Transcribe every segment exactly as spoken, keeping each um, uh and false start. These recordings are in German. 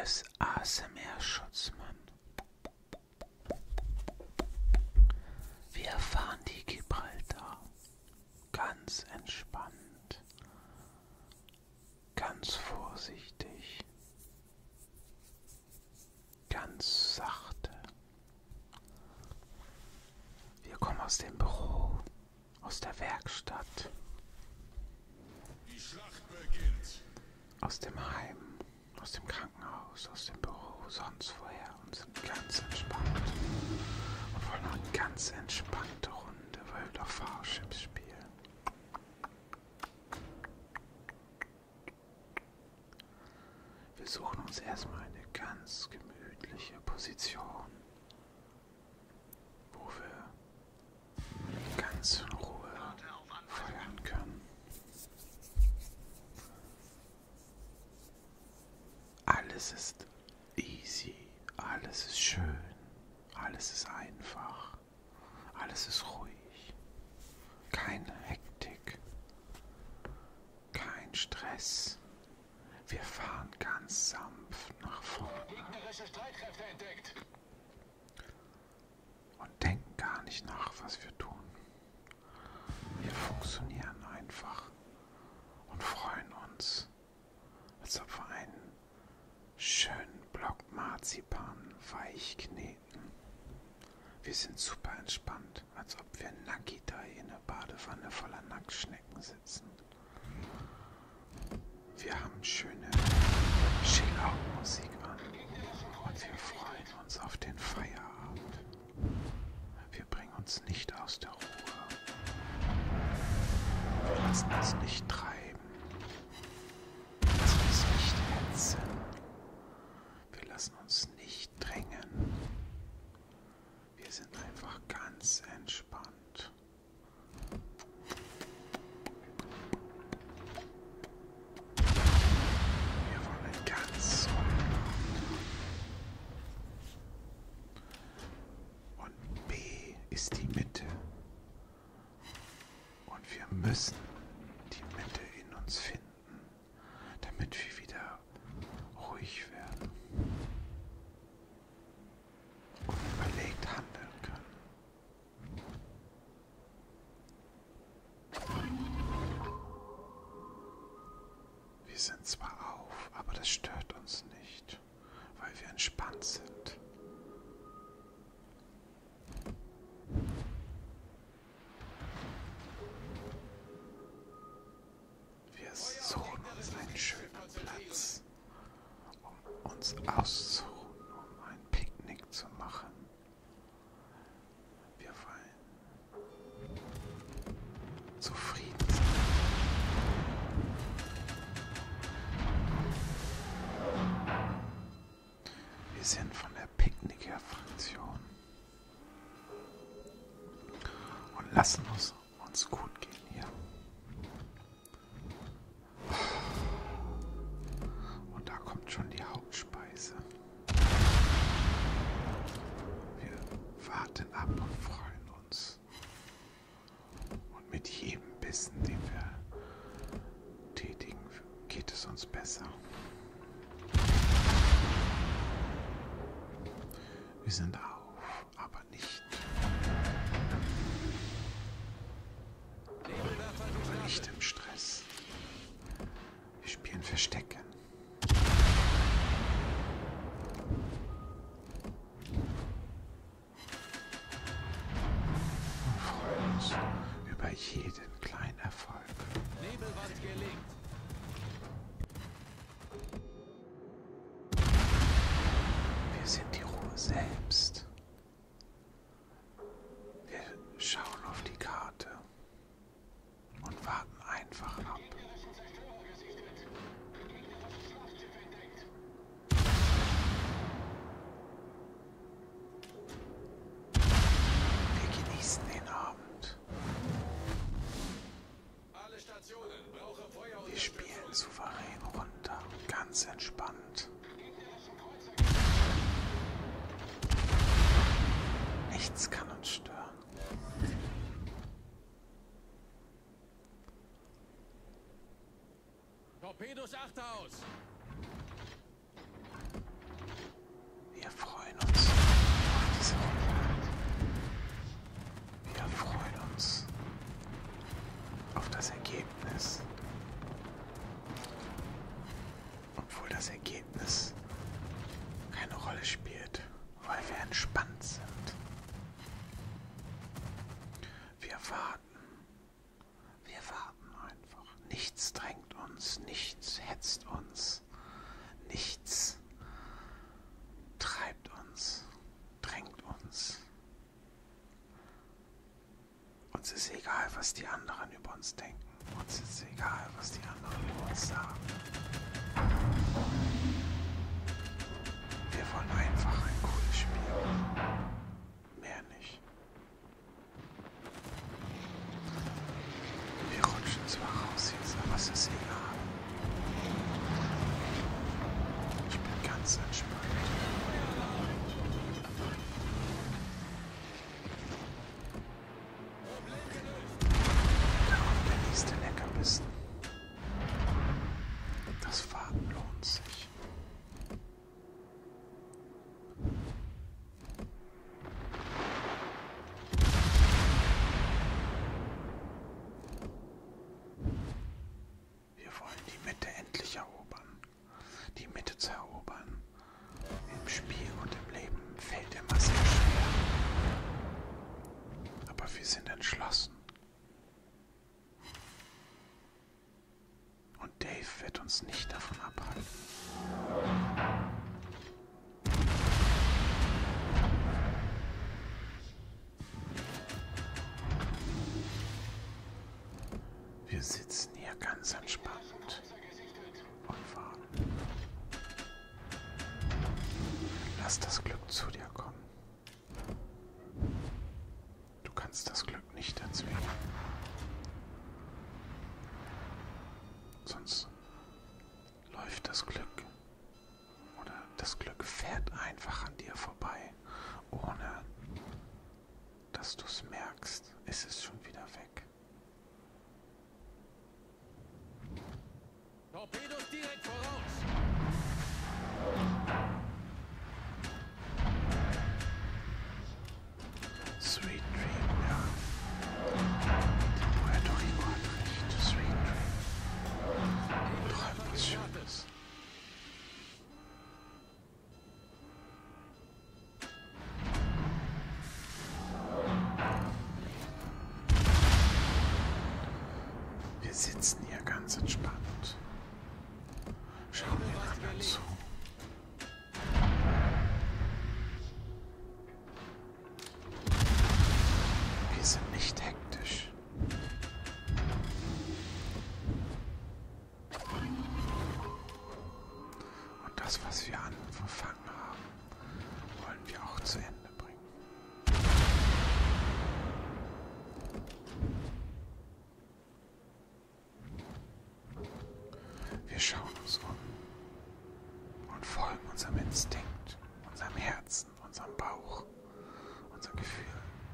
Hier ist A S M R-Schutzmann. Wir fahren die Gibraltar. Ganz entspannt. Ganz vorsichtig. Ganz sachte. Wir kommen aus dem Büro, aus der Werkstatt. Die Schlacht beginnt. Aus dem Heim, aus dem Krankenhaus, aus dem Büro, sonst woher und sind ganz entspannt. Und wollen noch eine ganz entspannte Runde World of Warships spielen. Wir suchen uns erstmal eine ganz gemütliche Position, wo wir ganz in Ruhe feuern können. Alles ist easy, alles ist schön, alles ist einfach, alles ist ruhig, keine Hektik, kein Stress. Wir fahren ganz sanft nach vorne Gegnerische Streitkräfte entdeckt. und denken gar nicht nach, was wir tun. Wir funktionieren einfach und freuen uns, als ob wir einen schönen Block Marzipan weich kneten. Wir sind super entspannt, als ob wir nackig da in einer Badewanne voller Nacktschnecken sitzen. Wir haben schöne Chill-Out-Musik an und wir freuen uns auf den Feierabend. Wir bringen uns nicht aus der Ruhe. Wir lassen uns nicht treiben. Wir lassen uns nicht hetzen. Wir lassen uns nicht drängen. Wir sind einfach ganz entspannt. Wir wollen ganz ruhig. Und B ist die Mitte. Und wir müssen die Mitte in uns finden, damit wir wieder ruhig werden und überlegt handeln können. Wir sind zwar auf, aber das stört uns nicht, weil wir entspannt sind. Wir suchen uns einen schönen Platz, um uns auszuruhen, um ein Picknick zu machen. Wir wollen zufrieden sein. Wir sind von der Picknicker-Fraktion und lassen es uns gut gehen hier. Und da kommt schon die Hauptspeise. Wir warten ab und freuen uns. Und mit jedem Bissen, den wir tätigen, geht es uns besser. Wir sind auf, aber nicht. Nicht im Stress. Wir spielen Verstecken. Und freuen uns über jeden kleinen Erfolg. Nebelwand gelegt. Wir sind die Ruhe selbst. Wir schauen auf die Karte und warten einfach ab. Wir genießen den Abend. Alle Stationen. Brauche Feuer und Wir spielen souverän runter, ganz entspannt. Nichts kann uns stören. Torpedos achter aus. Wir freuen uns auf diese Runde. Wir freuen uns auf das Ergebnis. Obwohl das Ergebnis keine Rolle spielt, weil wir entspannt sind. Wir warten. Wir warten einfach. Nichts drängt uns, nichts hetzt uns, nichts treibt uns, drängt uns. Uns ist egal, was die anderen über uns denken. Uns ist egal, was die anderen über uns sagen. Wir wollen einfach ein cooles Spiel. Mehr nicht. Wir rutschen zwar raus jetzt, aber es ist egal. Ich bin ganz entspannt. Da kommt der nächste Leckerbissen. Das Warten lohnt sich. Wir wollen die Mitte endlich erobern. Die Mitte zu erobern im Spiel und im Leben fällt immer sehr schwer. Aber wir sind entschlossen. Und Dave wird uns nicht davon abhalten. Wir sitzen hier ganz entspannt und warten. Lass das Glück zu dir kommen. Du kannst das Glück nicht erzwingen. Sonst läuft das Glück oder das Glück fährt einfach an dir vorbei, ohne dass du es merkst. Es ist schon wieder weg. Torpedos direkt voraus. Sweet Dream, ja. Die Puerto Rico hat recht. Sweet Dream. Träum was Schönes. Wir sitzen hier ganz entspannt. Schauen den anderen zu. Wir sind nicht hektisch. Und das, was wir angefangen haben, wollen wir auch zu Ende bringen. Wir schauen uns um und folgen unserem Instinkt, unserem Herzen, unserem Bauch, unserem Gefühl.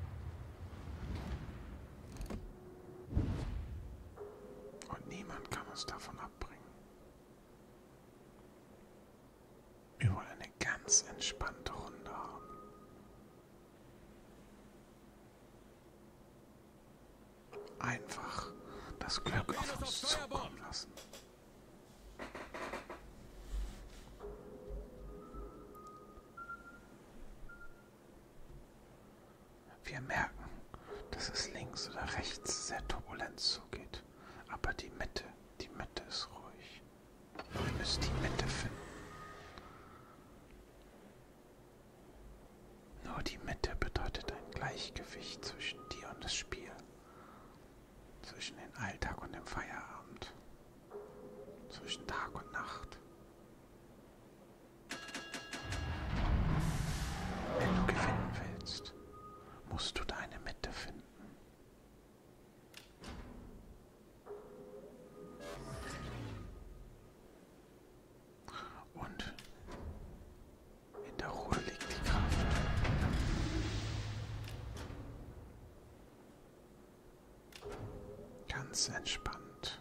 Und niemand kann uns davon abbringen. Wir wollen eine ganz entspannte Runde haben. Einfach das Glück auf uns zukommen lassen. Wir merken, dass es links oder rechts sehr turbulent zugeht. Aber die Mitte, die Mitte ist ruhig. Wir müssen die Mitte finden. Nur die Mitte bedeutet ein Gleichgewicht zwischen dir und das Spiel. Zwischen dem Alltag und dem Feierabend. Zwischen Tag und Nacht. Wenn du gewinnen willst, musst du deine Mitte finden. Und in der Ruhe liegt die Kraft. Ganz entspannt.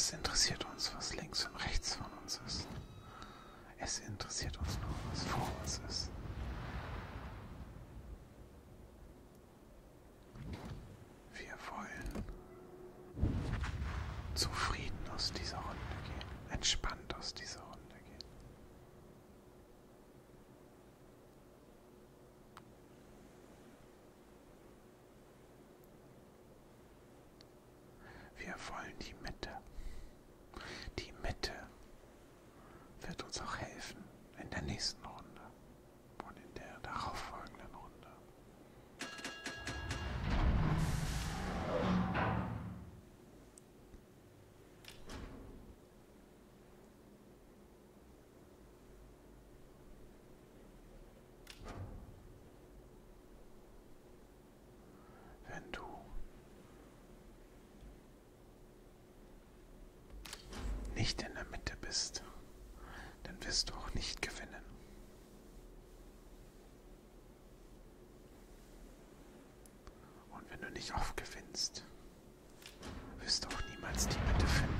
Was interessiert uns, was links und rechts von uns ist? Es interessiert uns nur, was vor uns ist. Wir wollen zufrieden aus dieser Runde gehen, entspannt aus dieser Runde gehen. Wir wollen die Mitte. Die Mitte wird uns auch helfen in der nächsten Runde und in der darauffolgenden Runde. Wenn du nicht in der Mitte bist, dann wirst du auch nicht gewinnen. Und wenn du nicht oft gewinnst, wirst du auch niemals die Mitte finden.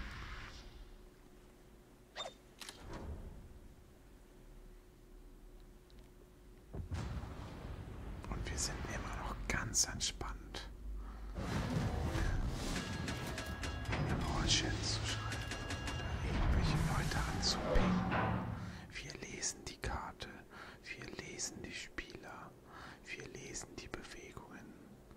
Und wir sind immer noch ganz entspannt, ohne im Rollschild zu schreiben oder irgendwelche Leute anzupingen. Wir lesen die Karte, wir lesen die Spieler, wir lesen die Bewegungen.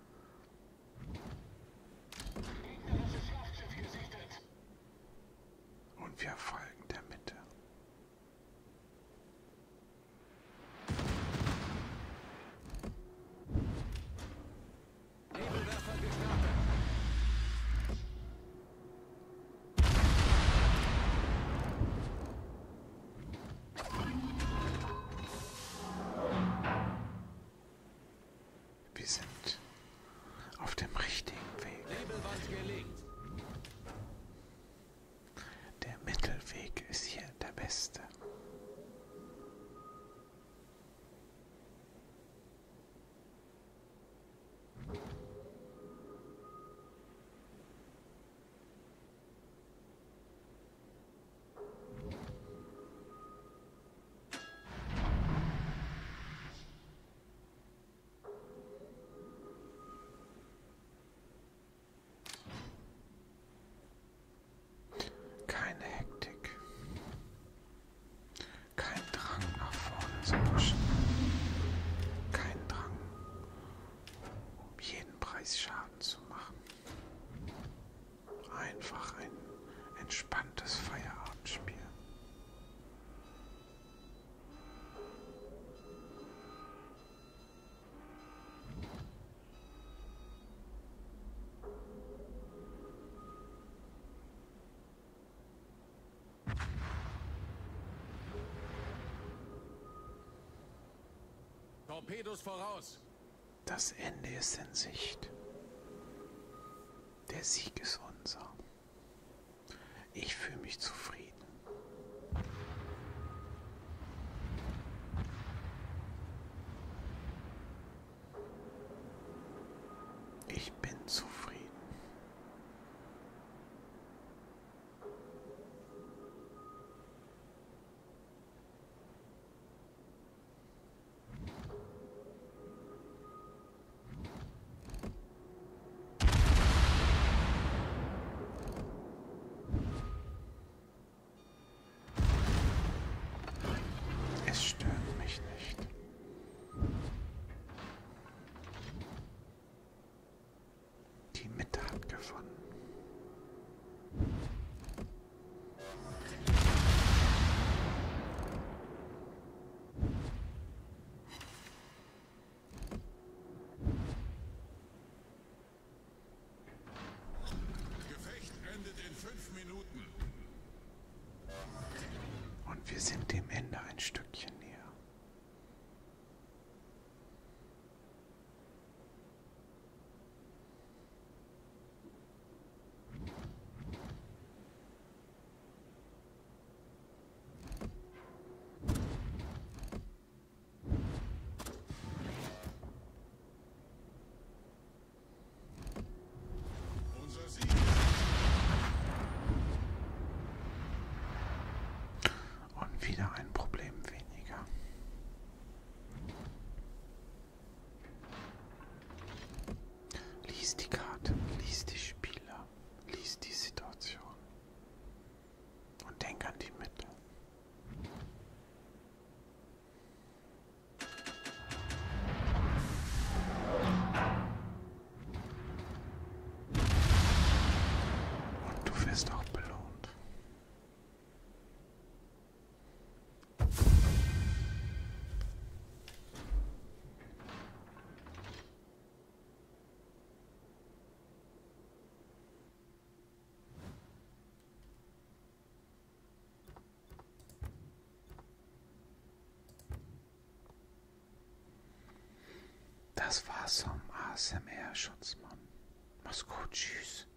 Und wir folgen der Mitte. Nebelwerfer gestartet. Wir sind auf dem richtigen Weg. Nebelwand gelegt. Der Mittelweg ist hier der beste. Keine Hektik. Kein Drang nach vorne zu pushen. Kein Drang, um jeden Preis Schaden zu machen. Einfach ein entspanntes Feierabendspiel. Torpedos voraus. Das Ende ist in Sicht. Der Sieg ist unser. Ich fühle mich zufrieden. Ich bin zufrieden. Es stört mich nicht. Die Mitte hat gewonnen. Gefecht endet in fünf Minuten. Und wir sind dem Ende ein Stückchen näher. Unser Sieg. wieder ein Problem weniger. Lies die Karte, lies die Spieler, lies die Situation und denk an die Mitte. Und du wirst auch belohnt. Das war's vom A S M R-Schutzmann. Mach's gut, tschüss.